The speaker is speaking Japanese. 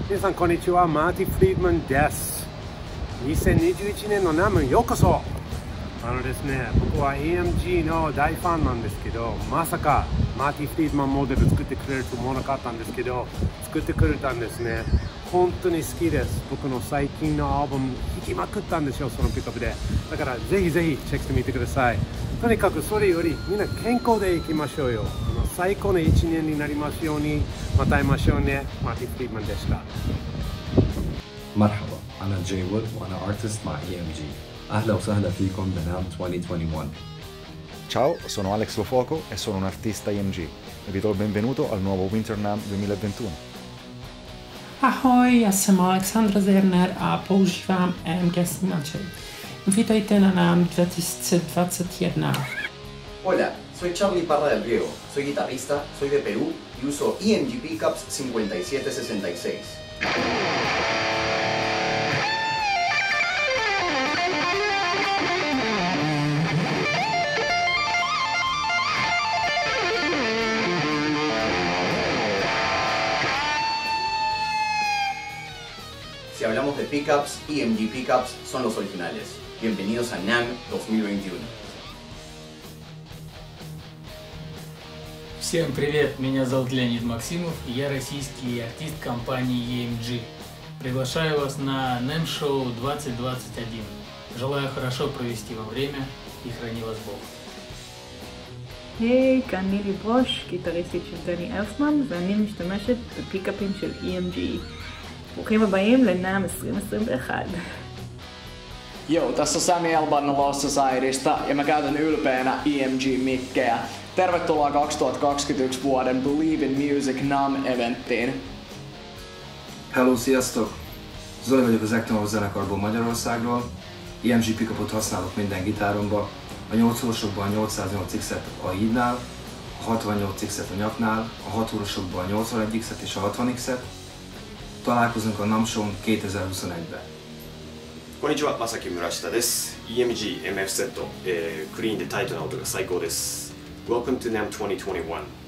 皆さんこんにちは、マーティ・フリードマンです。2021年のナムようこそ。ですね、僕は AMG の大ファンなんですけど、まさかマーティ・フリードマンモデル作ってくれると思わなかったんですけど、作ってくれたんですね。本当に好きです。僕の最近のアルバム弾きまくったんですよ、そのピックアップで。だからぜひぜひチェックしてみてください。とにかくそれよりみんな健康でいきましょうよ。最高の1年になりますように。また会いましょうね。マーティ・フリードマンでした。 مرحبا، أنا جاي وود وأنا artist مع EMG. أهلا وسهلا فيكم بنام 2021. Ciao, sono Alex Lofoco e sono un artista IMG. Vi do il benvenuto al nuovo Winter NAMM 2021. Ahoj, ja jsem Alexandra Zerner a používám EMG snímače. Vítejte na NAMM 2021. Hola, soy Charlie Parra del Riego, soy guitarrista, soy de Perú y uso EMG Pickups 5766. Si hablamos de pickups, EMG Pickups son los originales. Bienvenidos a NAMM 2021. Всем привет, меня зовут Леонид Максимов, и я российский артист компании EMG. Приглашаю вас на NAMM Show 2021. Желаю хорошо провести во время и храни вас Бог. היי, כאן נילי ברוש, גיטריסטית של דני אלפמן, ואני משתמשת בפיקאפים של EMG. ברוכים הבאים לנאם 2021. Joo, tässä Sami Elban Lost Societysta ja mä käytän ylpeänä EMG-mikkejä. Tervetuloa 2021 vuoden Believe in Music NAMM-eventtiin. Hello, sziasztok! Zoli vagyok az Ektomov zenekarból Magyarországról. EMG pickupot használok minden gitáromba. A 8 orosokban a 808X-et a hídnál, a 68X-et a nyaknál, a 6 orosokban a 81X-et és a 60X-et. Találkozunk a NAMM Show-n 2021-ben. こんにちは、正木村下です。EMG MF セット、クリーンでタイトな音が最高です。Welcome to NAMM 2021.